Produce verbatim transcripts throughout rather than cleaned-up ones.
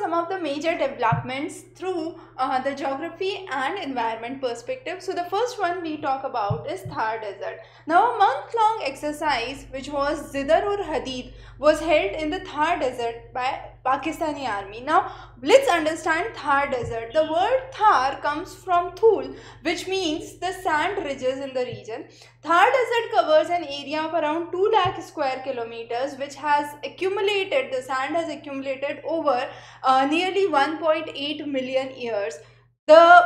some of the major developments through uh, the geography and environment perspective. So the first one we talk about is Thar Desert. Now a month-long exercise which was Zidar-ur-Hadid was held in the Thar Desert by Pakistani army. Now let's understand Thar Desert. The word Thar comes from Thul, which means the sand ridges in the region. Thar Desert covers an area of around two lakh square kilometers, which has accumulated, the sand has accumulated over uh, nearly one point eight million years. The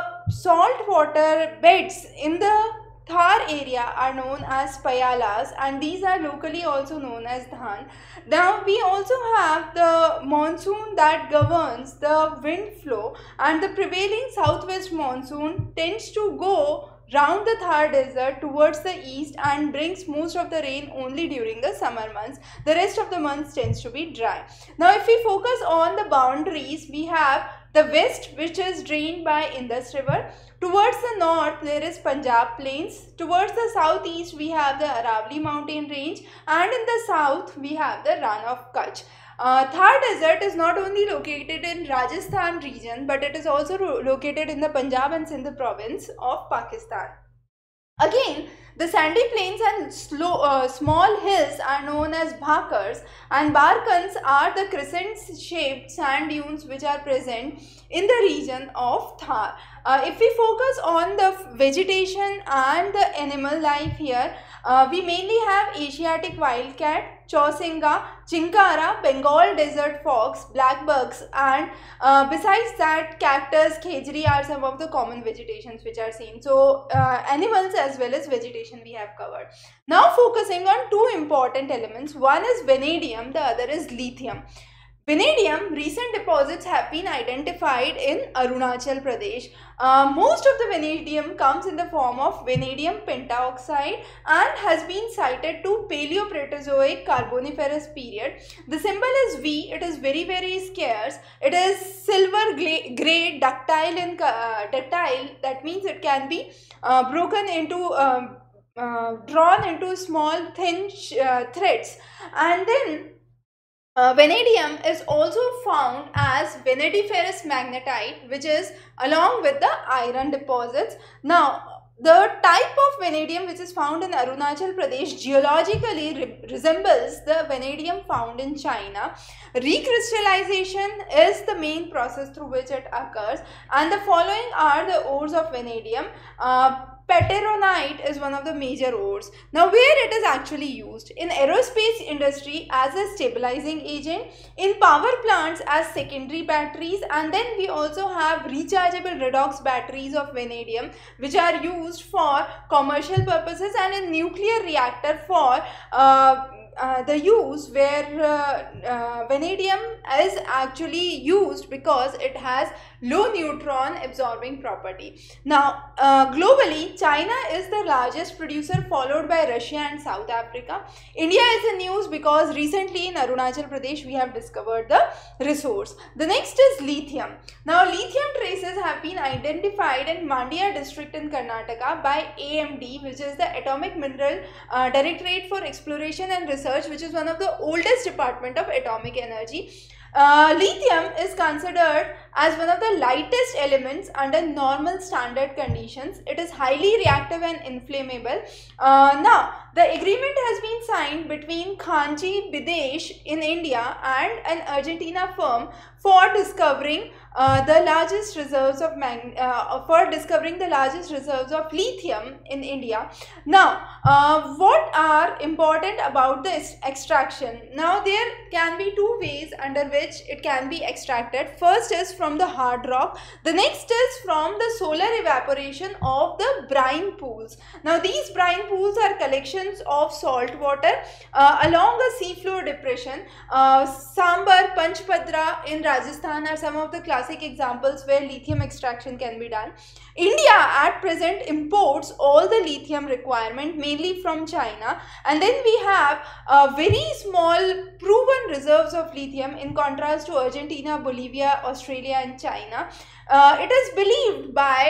saltwater beds in the Thar area are known as payalas, and these are locally also known as dhan. Now we also have the monsoon that governs the wind flow, and the prevailing southwest monsoon tends to go round the Thar Desert towards the east and brings most of the rain only during the summer months. The rest of the months tends to be dry. Now if we focus on the boundaries, we have the west, which is drained by Indus River. Towards the north there is Punjab Plains. Towards the southeast we have the Aravalli mountain range, and in the south we have the Rann of Kutch. Uh, Thar Desert is not only located in Rajasthan region, but it is also located in the Punjab and Sindh province of Pakistan. Again, the sandy plains and slow, uh, small hills are known as bhakars, and barkans are the crescent-shaped sand dunes which are present in the region of Thar. Uh, if we focus on the vegetation and the animal life here, uh, we mainly have Asiatic wildcat, chausinga, chinkara, Bengal desert fox, blackbugs, and uh, besides that cactus, khejri are some of the common vegetations which are seen. So uh, animals as well as vegetation we have covered. Now focusing on two important elements, one is vanadium, the other is lithium. Vanadium, recent deposits have been identified in Arunachal Pradesh. Uh, most of the vanadium comes in the form of vanadium pentaoxide and has been cited to Paleoproterozoic Carboniferous period. The symbol is V. It is very very scarce. It is silver grey, ductile and uh, ductile. That means it can be uh, broken into um, uh, drawn into small thin uh, threads, and then Uh, vanadium is also found as vanadiferous magnetite, which is along with the iron deposits. Now, the type of vanadium which is found in Arunachal Pradesh geologically re resembles the vanadium found in China. Recrystallization is the main process through which it occurs, and the following are the ores of vanadium. Uh, Pateronite is one of the major ores. Now where it is actually used? In aerospace industry as a stabilizing agent, in power plants as secondary batteries, and then we also have rechargeable redox batteries of vanadium which are used for commercial purposes, and in nuclear reactor for uh, Uh, the use where uh, uh, vanadium is actually used because it has low neutron absorbing property. Now uh, globally China is the largest producer, followed by Russia and South Africa. India is in news because recently in Arunachal Pradesh we have discovered the resource. The next is lithium. Now lithium traces have been identified in Mandya district in Karnataka by A M D, which is the Atomic Mineral uh, Directorate for Exploration and Research, which is one of the oldest department of atomic energy. Uh, lithium is considered as one of the lightest elements under normal standard conditions. It is highly reactive and inflammable. Uh, now, the agreement has been signed between Khanji Bidesh in India and an Argentina firm for discovering uh, the largest reserves of mag uh, for discovering the largest reserves of lithium in India. Now, uh, what are important about this extraction? Now, there can be two ways under which it can be extracted. First is from the hard rock. The next is from the solar evaporation of the brine pools. Now, these brine pools are collections of salt water uh, along a seafloor depression. Uh, Sambar, Panchpadra in Rajasthan are some of the classic examples where lithium extraction can be done. India at present imports all the lithium requirement mainly from China, and then we have uh, very small proven reserves of lithium in contrast to Argentina, Bolivia, Australia and China. Uh, it is believed by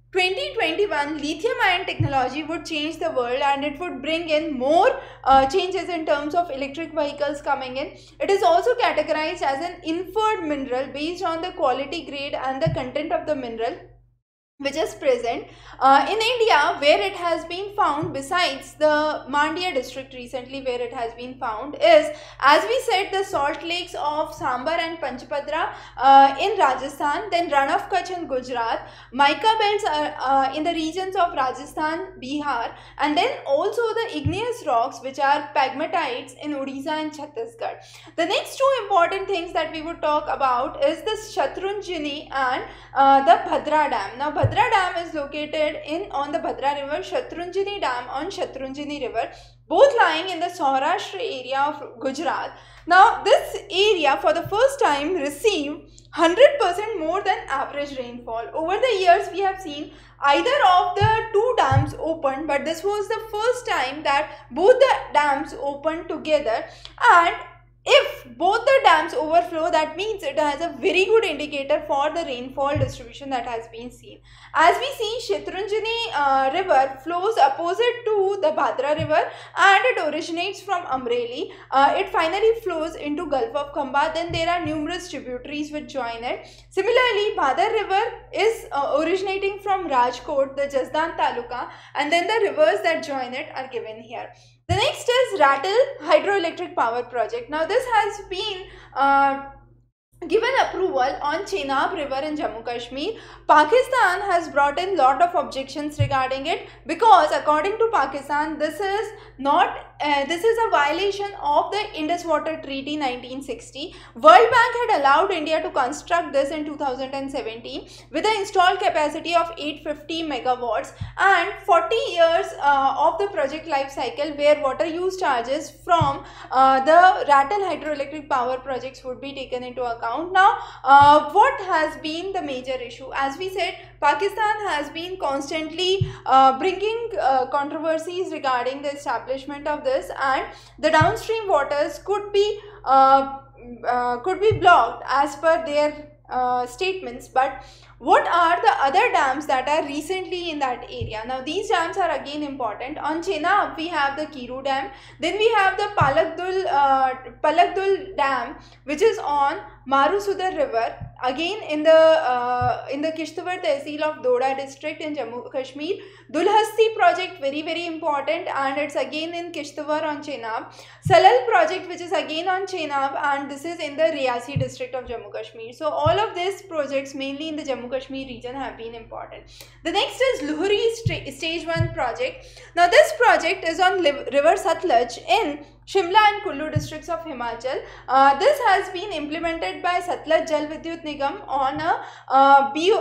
twenty twenty-one lithium ion technology would change the world, and it would bring in more uh, changes in terms of electric vehicles coming in. It is also categorized as an inferred mineral based on the quality grade and the content of the mineral which is present uh, in India, where it has been found. Besides the Mandya district recently where it has been found is, as we said, the salt lakes of Sambar and Panchpadra uh, in Rajasthan, then Rann of Kutch in Gujarat, mica belts are uh, in the regions of Rajasthan, Bihar, and then also the igneous rocks which are pegmatites in Odisha and Chhattisgarh. The next two important things that we would talk about is the Shatrunjini and uh, the Bhadra Dam. Now Bhadra Dam is located in on the Bhadra river, Shatrunjini Dam on Shatrunjini river, both lying in the Saurashtra area of Gujarat. Now this area for the first time received one hundred percent more than average rainfall. Over the years we have seen either of the two dams opened, but this was the first time that both the dams opened together, and if both the dams overflow, that means it has a very good indicator for the rainfall distribution that has been seen. As we see, Shatrunjini uh, river flows opposite to the Bhadra river, and it originates from Amreli. Uh, it finally flows into Gulf of Khamba. Then there are numerous tributaries which join it. Similarly, Bhadar river is uh, originating from Rajkot, the Jasdan Taluka, and then the rivers that join it are given here. The next is Ratel Hydroelectric Power Project. Now this has been uh, given approval on Chenab river in Jammu Kashmir. Pakistan has brought in lot of objections regarding it, because according to Pakistan this is not uh, this is a violation of the Indus Water Treaty nineteen sixty. World Bank had allowed India to construct this in two thousand seventeen with an installed capacity of eight hundred fifty megawatts and forty years uh, of the project life cycle, where water use charges from uh, the Ratel hydroelectric power projects would be taken into account. Now uh, what has been the major issue? As we said, Pakistan has been constantly uh, bringing uh, controversies regarding the establishment of this, and the downstream waters could be uh, uh, could be blocked as per their uh, statements. But what are the other dams that are recently in that area? Now these dams are again important. On Chenab we have the Kiru Dam, then we have the Palakdul uh, Palakdul Dam which is on Marusudar river, again in the uh, in the Kishtwar Tehsil of Doda district in Jammu Kashmir. Dulhasti project, very very important, and it's again in Kishtwar on Chenab. Salal project which is again on Chenab, and this is in the Riyasi district of Jammu Kashmir. So all of these projects mainly in the Jammu Kashmir region have been important. The next is Luhri stage one project. Now this project is on river Satluj in Shimla and Kullu districts of Himachal. Uh, this has been implemented by Satluj Jal Vidyut Nigam on a uh, B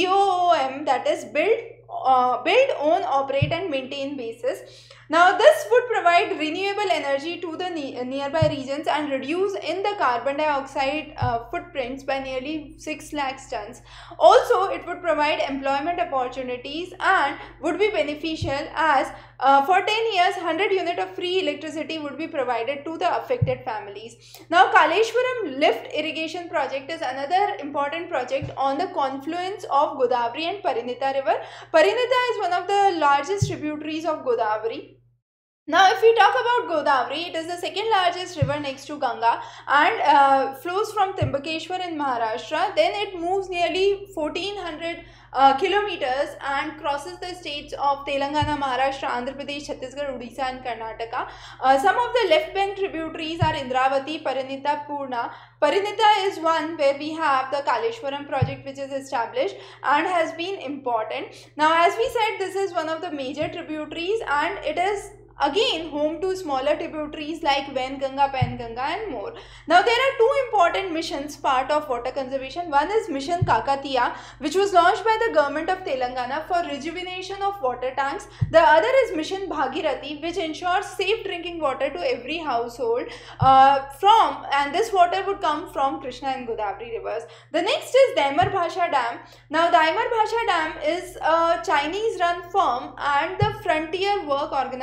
O M, that is build, uh, build, own, operate and maintain basis. Now this would provide renewable energy to the ne nearby regions and reduce in the carbon dioxide uh, footprints by nearly six lakhs tons. Also it would provide employment opportunities and would be beneficial, as uh, for ten years one hundred unit of free electricity would be provided to the affected families. Now Kaleshwaram lift irrigation project is another important project on the confluence of Godavari and Parinita river. Parinita is one of the largest tributaries of Godavari. Now if we talk about Godavari, it is the second largest river next to Ganga, and uh, flows from Trimbakeshwar in Maharashtra. Then it moves nearly fourteen hundred uh, kilometers and crosses the states of Telangana, Maharashtra, Andhra Pradesh, Chhattisgarh, Odisha and Karnataka. Uh, some of the left bank tributaries are Indravati, Parinita, Purna. Parinita is one where we have the Kaleshwaram project which is established and has been important. Now as we said, this is one of the major tributaries, and it is again home to smaller tributaries like Vainganga, Penganga and more. Now there are two important missions part of water conservation. One is Mission Kakatiya, which was launched by the government of Telangana for rejuvenation of water tanks. The other is Mission Bhagirathi, which ensures safe drinking water to every household uh, from and this water would come from Krishna and Godavari rivers. The next is Daimar Bhasha Dam. Now Daimar Bhasha Dam is a Chinese run firm and the Frontier Work Organization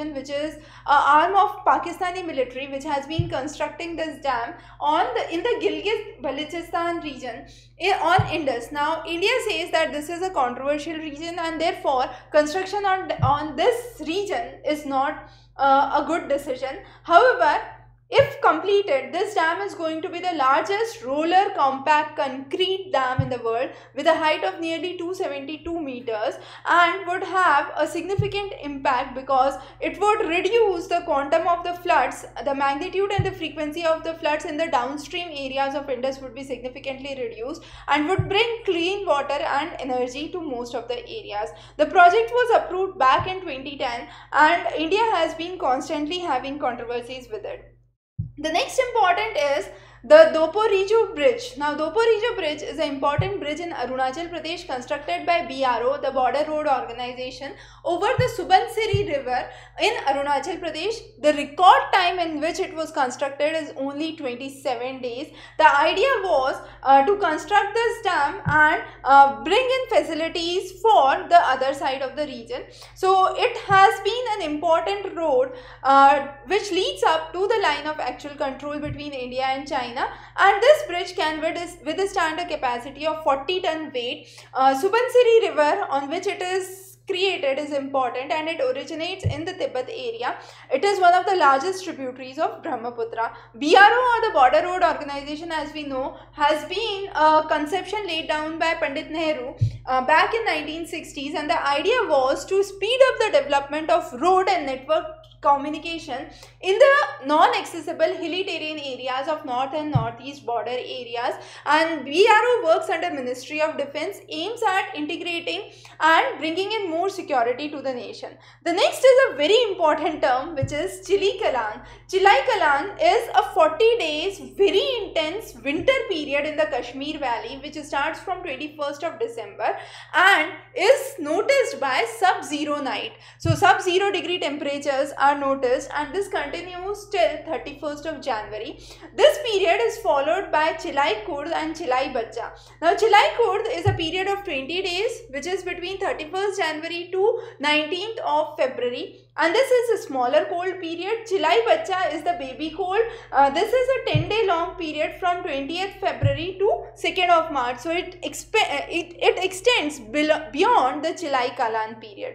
organization, which is an arm of Pakistani military, which has been constructing this dam on the in the Gilgit-Baltistan region on Indus. Now, India says that this is a controversial region, and therefore construction on on this region is not uh, a good decision. However, if completed, this dam is going to be the largest roller compact concrete dam in the world, with a height of nearly two hundred seventy-two meters, and would have a significant impact because it would reduce the quantum of the floods. The magnitude and the frequency of the floods in the downstream areas of Indus would be significantly reduced and would bring clean water and energy to most of the areas. The project was approved back in twenty ten, and India has been constantly having controversies with it. The next important is the Doporijo Bridge. Now, Doporijo Bridge is an important bridge in Arunachal Pradesh constructed by B R O, the Border Road Organization, over the Subansiri River in Arunachal Pradesh. The record time in which it was constructed is only twenty-seven days. The idea was uh, to construct this dam and uh, bring in facilities for the other side of the region. So, it has been an important road uh, which leads up to the line of actual control between India and China. And this bridge can withstand a capacity of forty ton weight. Uh, Subansiri River, on which it is created, is important, and it originates in the Tibet area. It is one of the largest tributaries of Brahmaputra. B R O, or the Border Road Organization, as we know, has been a conception laid down by Pandit Nehru uh, back in nineteen sixties, and the idea was to speed up the development of road and network communication in the non-accessible hilly terrain areas of north and northeast border areas. And B R O works under Ministry of Defence, aims at integrating and bringing in more security to the nation. The next is a very important term, which is Chilai Kalan. Chilai Kalan is a forty days very intense winter period in the Kashmir Valley, which starts from twenty-first of December and is noticed by sub-zero night. So sub-zero degree temperatures are noticed, and this continues till thirty-first of January. This period is followed by Chilai Kurd and Chilai Bacha. Now, Chilai Kurd is a period of twenty days, which is between thirty-first January to nineteenth of February. And this is a smaller cold period. Chilai Bacha is the baby cold. Uh, this is a ten day long period from twentieth February to second of March. So, it, it, it extends beyond the Chilai Kalan period.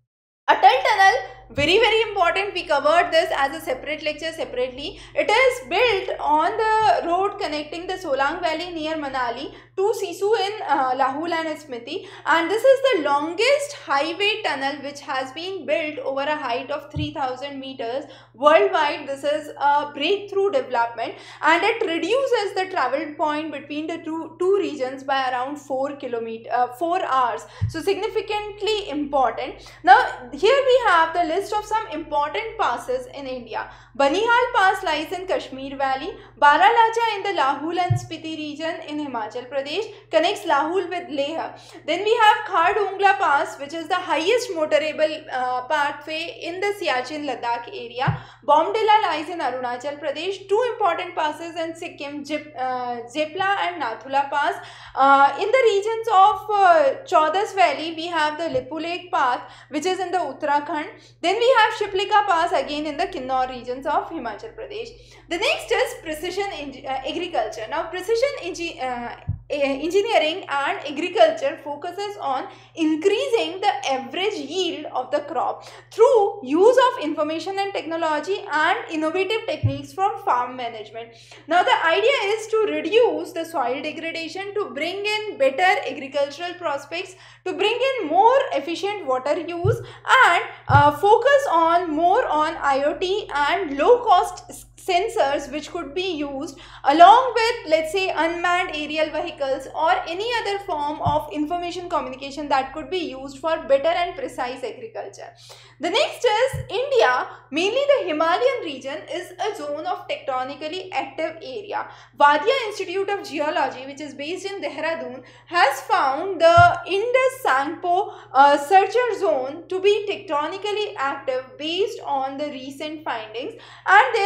Atal Tunnel, very very important. We covered this as a separate lecture separately. It is built on the road connecting the Solang Valley near Manali to Sisu in uh, Lahul and Smriti, and this is the longest highway tunnel which has been built over a height of three thousand meters worldwide. This is a breakthrough development, and it reduces the travel point between the two, two regions by around four kilometers, uh, four hours. So significantly important. Now, here we have the list of some important passes in India. Banihal Pass lies in Kashmir Valley. Baralacha in the Lahul and Spiti region in Himachal Pradesh connects Lahul with Leh. Then we have Khardungla Pass, which is the highest motorable uh, pathway in the Siachen Ladakh area. Bomdila lies in Arunachal Pradesh. Two important passes in Sikkim, Jip, uh, Jepla and Nathula Pass. Uh, in the regions of uh, Chaudas Valley, we have the Lipulek Pass, which is in the Uttarakhand. Then we have Shiplika Pass again in the Kinnaur regions of Himachal Pradesh. The next is precision uh, agriculture. Now, precision engi uh, engineering and agriculture focuses on increasing the average yield of the crop through use of information and technology and innovative techniques from farm management. Now, the idea is to reduce the soil degradation, to bring in better agricultural prospects, to bring in more efficient water use, and uh, focus on more on I O T and low cost sensors which could be used along with, let's say, unmanned aerial vehicles or any other form of information communication that could be used for better and precise agriculture. The next is India, mainly the Himalayan region, is a zone of tectonically active area. Vadia Institute of Geology, which is based in Dehradun, has found the Indus-Sangpo uh, Searcher Zone to be tectonically active based on the recent findings, and there have been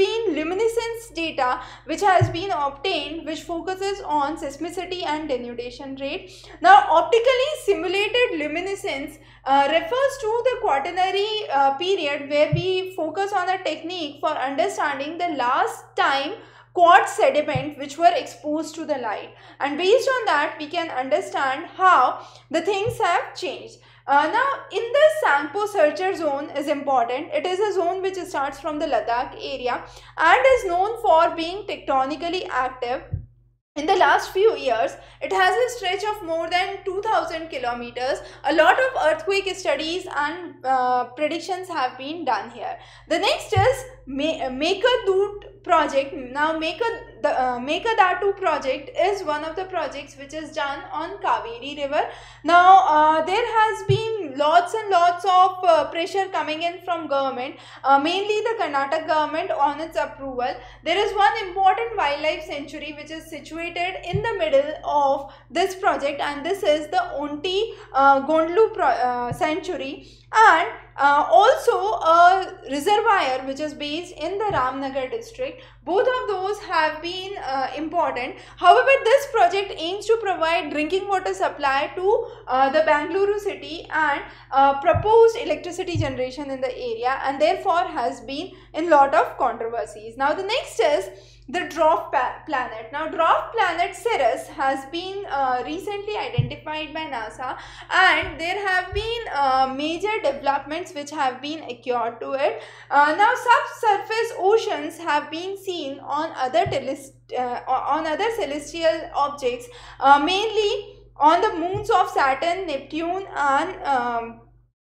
been luminescence data which has been obtained, which focuses on seismicity and denudation rate. Now, optically simulated luminescence uh, refers to the quaternary uh, period where we focus on a technique for understanding the last time quartz sediment which were exposed to the light, and based on that we can understand how the things have changed. Uh, now, in the Sangpo Searcher zone is important. It is a zone which starts from the Ladakh area and is known for being tectonically active. In the last few years, it has a stretch of more than two thousand kilometers. A lot of earthquake studies and uh, predictions have been done here. The next is Mekadut project. Now, Meka, the uh, Mekadatu project is one of the projects which is done on Kaveri river. Now, uh, there has been lots and lots of uh, pressure coming in from government, uh, mainly the Karnataka government on its approval. There is one important wildlife sanctuary which is situated in the middle of this project, and this is the Onti uh, Gondlu Pro uh, sanctuary, and uh, also a reservoir which is based in the Ramnagar district. Both of those have been uh, important. However, this project aims to provide drinking water supply to uh, the Bangalore city and uh, proposed electricity generation in the area, and therefore has been in lot of controversies. Now, the next is the dwarf planet. Now, dwarf planet Ceres has been uh, recently identified by NASA, and there have been uh, major developments which have been occurred to it. Uh, now, subsurface oceans have been seen on other uh, on other celestial objects, uh, mainly on the moons of Saturn, Neptune, and um,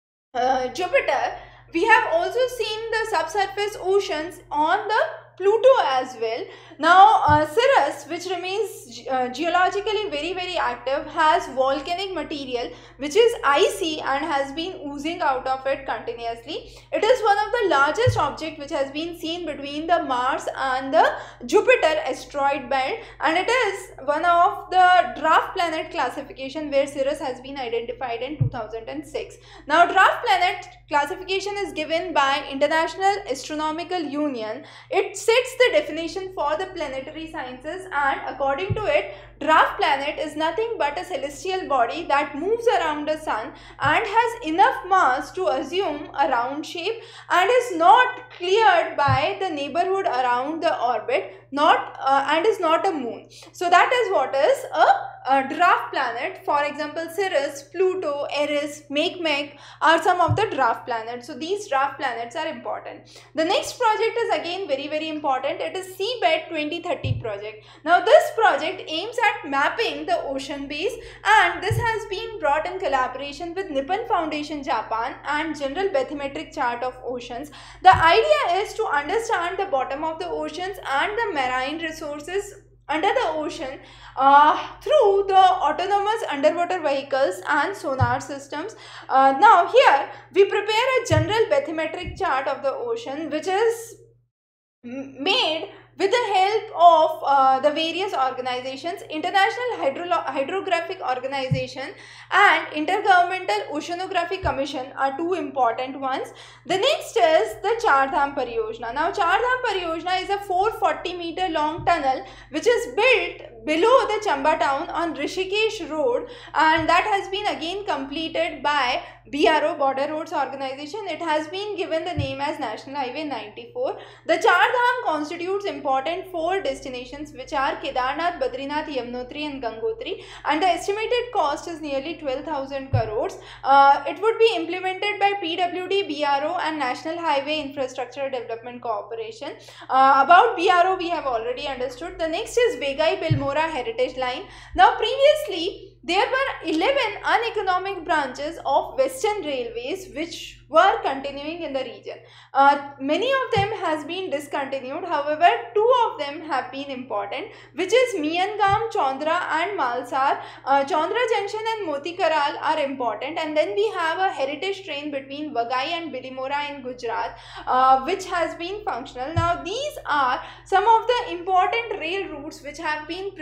uh, Jupiter. We have also seen the subsurface oceans on the Pluto as well. Now, uh, Ceres, which remains uh, geologically very very active, has volcanic material which is icy and has been oozing out of it continuously. It is one of the largest objects which has been seen between the Mars and the Jupiter asteroid belt, and it is one of the dwarf planet classification where Ceres has been identified in two thousand six. Now, dwarf planet classification is given by International Astronomical Union. It sets the definition for the planetary sciences, and according to it, dwarf planet is nothing but a celestial body that moves around the sun and has enough mass to assume a round shape and is not cleared by the neighborhood around the orbit, not uh, and is not a moon. So that is what is a, a dwarf planet. For example, Ceres, Pluto, Eris, Makemake are some of the dwarf planets. So these dwarf planets are important. The next project is again very very important. It is Seabed twenty thirty project. Now, this project aims at mapping the ocean base, and this has been brought in collaboration with Nippon Foundation Japan and General Bathymetric Chart of Oceans. The idea is to understand the bottom of the oceans and the marine resources under the ocean uh, through the autonomous underwater vehicles and sonar systems. Uh, now, here we prepare a general bathymetric chart of the ocean which is made with the help of uh, the various organizations, International Hydro Hydrographic Organization and Intergovernmental Oceanography Commission are two important ones. The next is the Char Dham Pariyojana. Now, Char Dham Pariyojana is a four hundred forty meter long tunnel which is built below the Chamba town on Rishikesh Road, and that has been again completed by B R O, Border Roads Organization. It has been given the name as National Highway ninety-four. The Char Dham constitutes important four destinations which are Kedarnath, Badrinath, Yamunotri and Gangotri, and the estimated cost is nearly twelve thousand crores. Uh, it would be implemented by P W D, B R O and National Highway Infrastructure Development Corporation. Uh, about B R O we have already understood. The next is Begai-Bilmora Heritage Line. Now, previously there were eleven uneconomic branches of Western Railways which were continuing in the region. Uh, many of them has been discontinued. However, two of them have been important, which is Miangam, Chandra and Malsar. Uh, Chandra Junction and Motikaral are important, and then we have a heritage train between Vagai and Bilimora in Gujarat, uh, which has been functional. Now, these are some of the important rail routes which have been preserved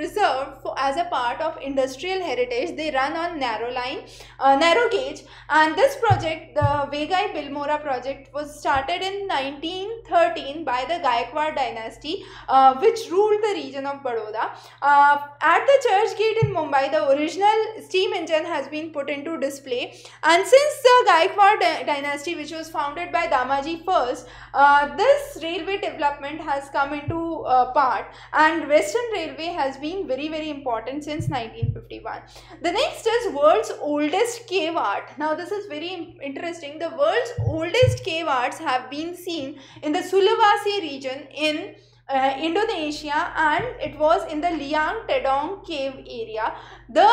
preserved for, as a part of industrial heritage. They run on narrow line, uh, narrow gauge, and this project, the Vaigai-Bilmora project, was started in nineteen thirteen by the Gaikwad dynasty, uh, which ruled the region of Baroda. Uh, at the church gate in Mumbai, the original steam engine has been put into display, and since the Gaikwad dynasty, which was founded by Damaji first, uh, this railway development has come into uh, part, and Western Railway has been very very important since nineteen fifty-one. The next is world's oldest cave art. Now this is very interesting. The world's oldest cave arts have been seen in the Sulawesi region in uh, Indonesia, and it was in the Liang Tedong cave area. The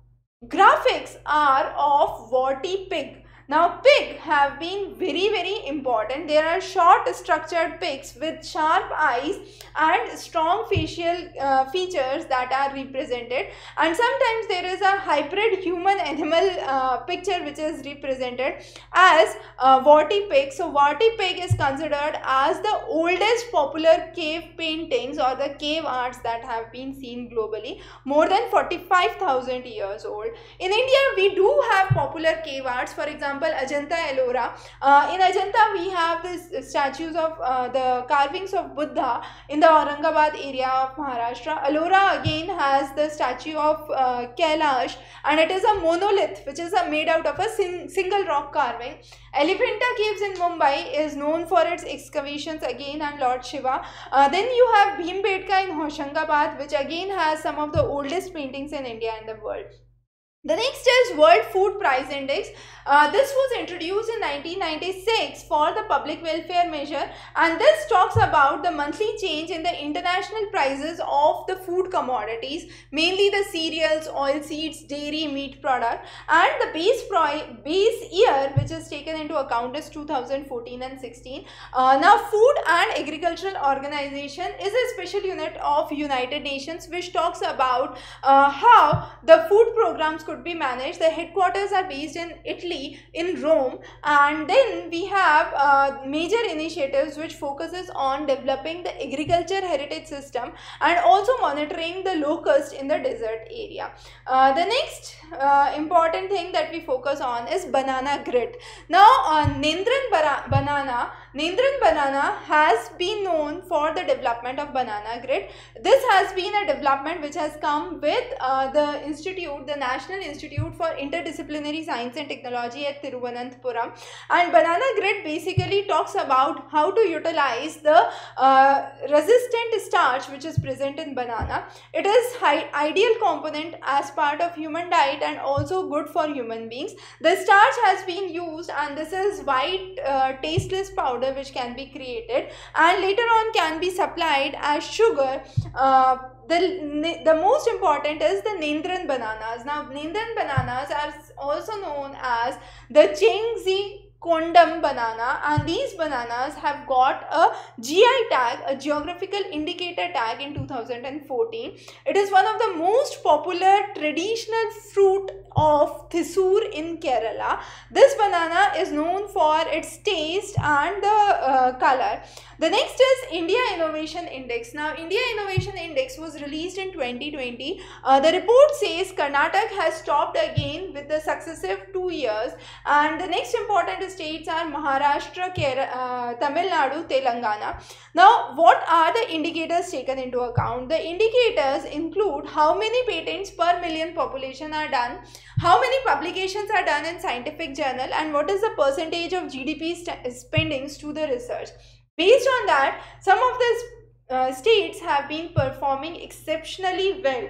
graphics are of warty pig. Now pig have been very very important. There are short structured pigs with sharp eyes and strong facial uh, features that are represented, and sometimes there is a hybrid human animal uh, picture which is represented as uh, warty pig. So warty pig is considered as the oldest popular cave paintings or the cave arts that have been seen globally, more than forty-five thousand years old. In India we do have popular cave arts. For example, Ajanta Ellora. Uh, in Ajanta we have these statues of uh, the carvings of Buddha in the Aurangabad area of Maharashtra. Ellora again has the statue of uh, Kailash, and it is a monolith which is uh, made out of a sing single rock carving. Elephanta Caves in Mumbai is known for its excavations again and Lord Shiva. Uh, then you have Bhimbetka in Hoshangabad, which again has some of the oldest paintings in India and the world. The next is World Food Price Index. Uh, this was introduced in nineteen ninety-six for the public welfare measure, and this talks about the monthly change in the international prices of the food commodities, mainly the cereals, oilseeds, dairy, meat product, and the base, base year which is taken into account is two thousand fourteen and sixteen. Uh, now Food and Agricultural Organization is a special unit of United Nations which talks about uh, how the food programs could be managed. The headquarters are based in Italy, in Rome, and then we have uh, major initiatives which focuses on developing the agriculture heritage system and also monitoring the locust in the desert area. Uh, the next uh, important thing that we focus on is banana grit. Now uh, Nendran banana Nendran banana has been known for the development of banana grit. This has been a development which has come with uh, the institute, the National Institute for Interdisciplinary Science and Technology at Thiruvananthapuram, and banana grit basically talks about how to utilize the uh, resistant starch which is present in banana. It is high, ideal component as part of human diet and also good for human beings. The starch has been used, and this is white uh, tasteless powder which can be created and later on can be supplied as sugar. Uh, The, the most important is the Nendran bananas. Now, Nendran bananas are also known as the Chengzi Kondam banana, and these bananas have got a G I tag, a geographical indicator tag, in two thousand fourteen. It is one of the most popular traditional fruit of Thrissur in Kerala. This banana is known for its taste and the uh, color. The next is India Innovation Index. Now, India Innovation Index was released in twenty twenty. Uh, the report says Karnataka has topped again with the successive two years, and the next important states are Maharashtra, Kerala, uh, Tamil Nadu, Telangana. Now, what are the indicators taken into account? The indicators include how many patents per million population are done, how many publications are done in scientific journal, and what is the percentage of G D P spendings to the research. Based on that, some of the uh, states have been performing exceptionally well.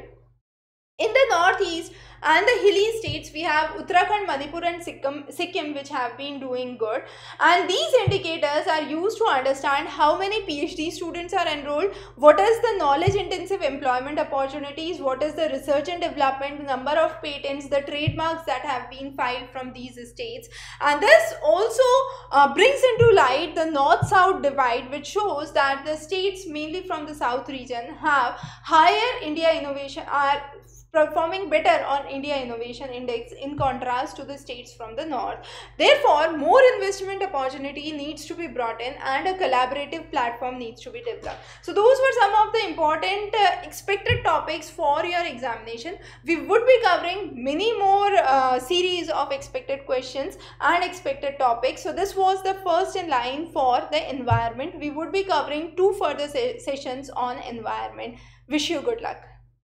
In the northeast and the hilly states, we have Uttarakhand, Manipur and Sikkim, Sikkim which have been doing good, and these indicators are used to understand how many PhD students are enrolled, what is the knowledge intensive employment opportunities, what is the research and development, number of patents, the trademarks that have been filed from these states. And this also uh, brings into light the north-south divide, which shows that the states mainly from the south region have higher India innovation, are performing better on India Innovation Index in contrast to the states from the north. Therefore, more investment opportunity needs to be brought in and a collaborative platform needs to be developed. So those were some of the important uh, expected topics for your examination. We would be covering many more uh, series of expected questions and expected topics. So this was the first in line for the environment. We would be covering two further se sessions on environment. Wish you good luck.